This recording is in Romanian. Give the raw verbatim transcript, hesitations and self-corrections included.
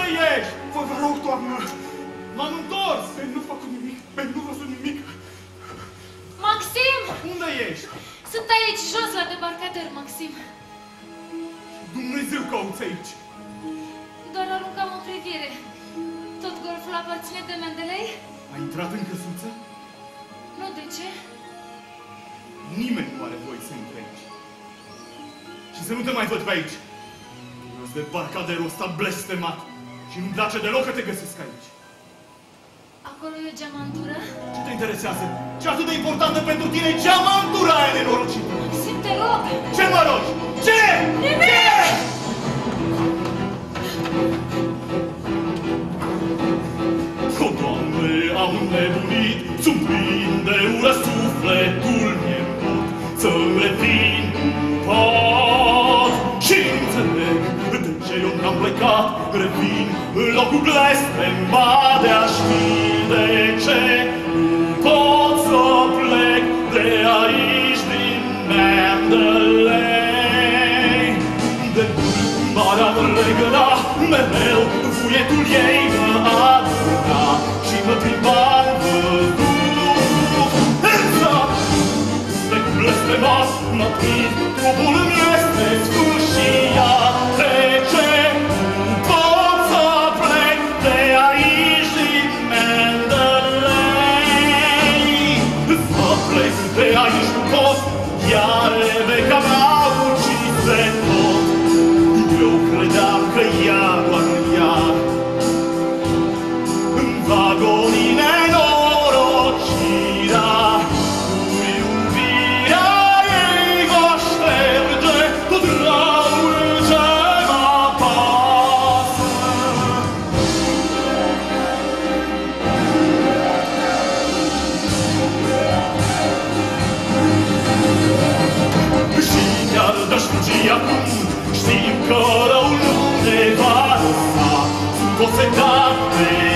ești? Vă rog, doamnă! M-am întors! Nu fac nimic, nu văzut nimic. Maxim! Unde ești? Sunt aici, jos, la debarcader, Maxim. Dumnezeu cauți aici. Doar aruncam o privire. Tot golful aparține de Mendelei? A intrat în căsuță? Nu, de ce? Nimeni nu are voie să intre aici. Și să nu te mai văd pe aici. Îți debarcaderul ăsta blestemat. Și nu-mi place deloc că te găsesc aici. Acolo e o geamantură? Ce te interesează? Ce atât de importantă pentru tine e geamantura aia nenorocită? Maxim, te rog! Ce mă rogi? Ce? Nimic! O, Doamne, am înnebunit, sunt plin de ură, sufletul mi-e mut, să-mi revin pot și înțeleg de ce eu n-am plecat, revin în locul blestemat de a ști de ce pot să plec de aici din Mendelei. De mult m-am regărat mereu, vuietul ei mă aduna și mă plimba în văzduh. Exact! De blestemat mă prind, trupul îmi este sfârșiat. De ce pot să plec de aici din Mendelei? Să plec de aici nu pot, iar Rebecca mea ucise tot. Eu credeam că ea doar iar în vagonii nenorocirea cu iubirea ei va șterge tot răul ce mă apasă. Și chiar de-aș fugi acum, știm că răul nu ne va lăsa. Sunt o setat de